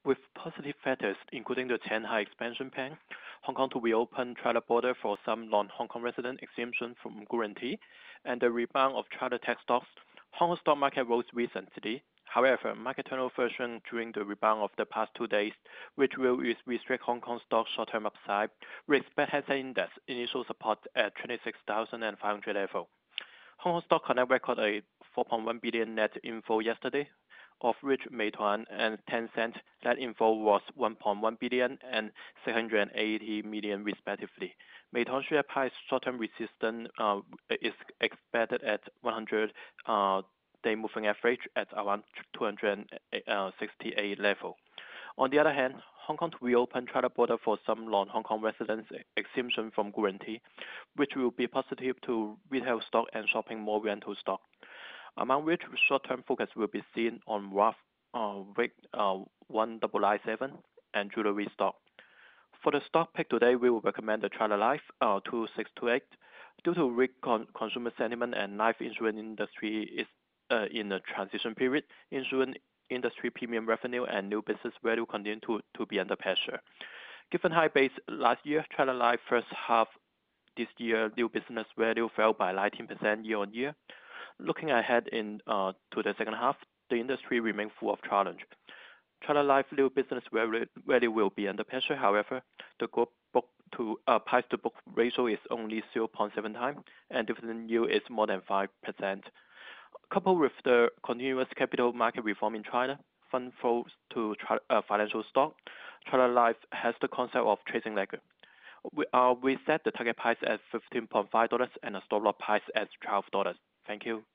With positive factors, including the Shanghai expansion plan, Hong Kong to reopen China border for some non-Hong Kong resident exemption from guarantee, and the rebound of China tech stocks, Hong Kong stock market rose recently. However, market turnover version during the rebound of the past 2 days, which will restrict Hong Kong stock short-term upside. We expect Hang Seng Index initial support at 26,500 level. Hong Kong Stock Connect recorded a 4.1 billion net inflow yesterday, of which Meituan and Tencent net inflow was 1.1 billion and 680 million respectively. Meituan share price short-term resistance is expected at 100-day moving average at around 268 level. On the other hand, Hong Kong to reopen China border for some non-Hong Kong residents exemption from guarantee, which will be positive to retail stock and shopping mall rental stock, among which short-term focus will be seen on RAF, RIG 1997 and jewelry stock. For the stock pick today, we will recommend the China Life 2628. Due to weak consumer sentiment and life insurance industry is in a transition period, insurance industry premium revenue and new business value continue to be under pressure. Given high base last year, China Life first half this year new business value fell by 19% year on year. Looking ahead to the second half, the industry remains full of challenge. China Life new business value will be under pressure. However, the group price to book ratio is only 0.7 times, and dividend yield is more than 5%. Coupled with the continuous capital market reform in China, fund flows to financial stock, China Life has the concept of tracing lag. We set the target price at $15.5 and a stop loss price at $12. Thank you.